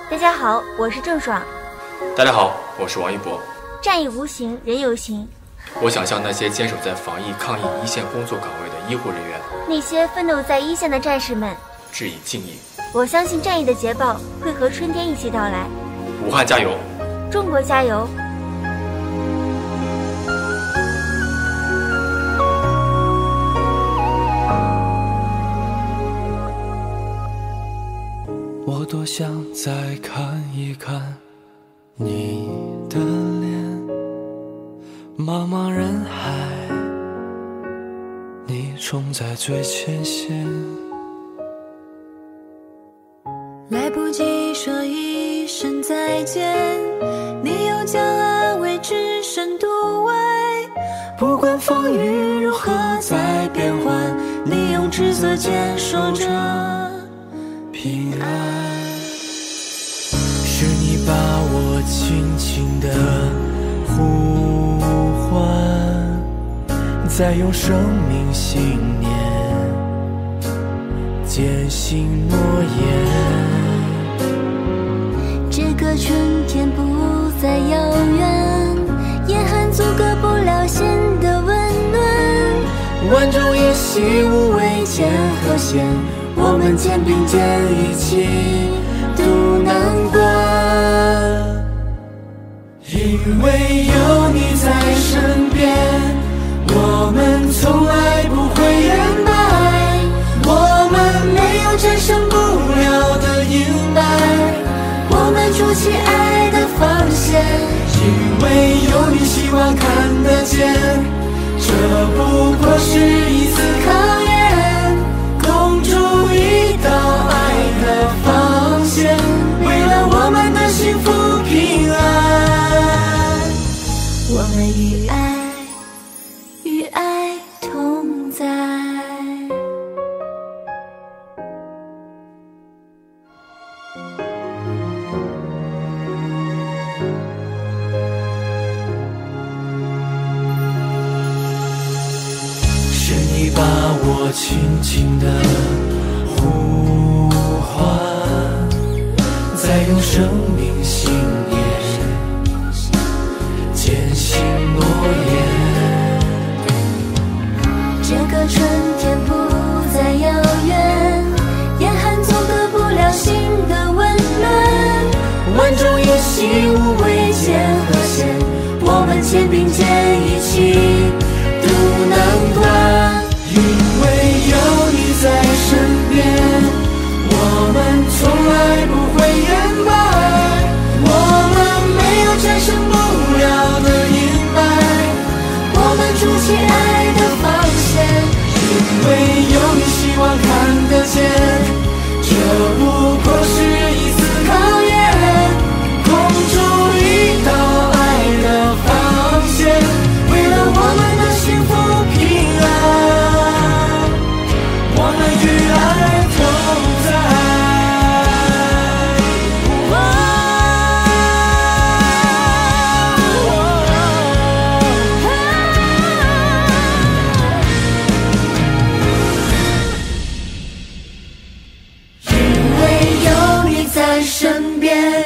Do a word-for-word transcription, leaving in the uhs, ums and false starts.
大家好，我是郑爽。 大家好，我是王一博。 战役无形，人有形。 我想向那些坚守在防疫抗疫一线工作岗位的医护人员， 那些奋斗在一线的战士们， 致以敬意。 我相信战役的捷报会和春天一起到来。 武汉加油！ 中国加油！ 我多想再看一看你的脸，茫茫人海，你冲在最前线。 来不及说一声再见，你又将安慰只身独卫。不管风雨如何在变换，你用赤色坚守着平安。 是你把我轻轻地呼唤，再用生命信念践行诺言。 这个春天不再遥远，严寒阻隔不了心的温暖。 万众一心，无畏艰和险，我们肩并肩一起渡难关。因为有你在身边，我们从来不会言败，我们没有战胜不了的阴霾， 我们筑起爱的防线。 因为有你希望看得见，这不过是一次考验，共筑一道爱的防线，为了我们的幸福平安， 我们与爱与爱同在。 是你把我轻轻地呼唤，再用生命信念践行诺言。 这个春天不再遥远，严寒阻隔不了心的温暖。 万众一心，无畏艰和险，我们肩并肩一起渡难关。因为有你在身边，我们从来不会言败，我们没有战胜不了的阴霾， 我们筑起爱的防线。 因为有你希望看得见，这不过是一次考验，共筑一道爱的防线，为了我们的幸福平安，我们与爱同在。 因为有你在身边，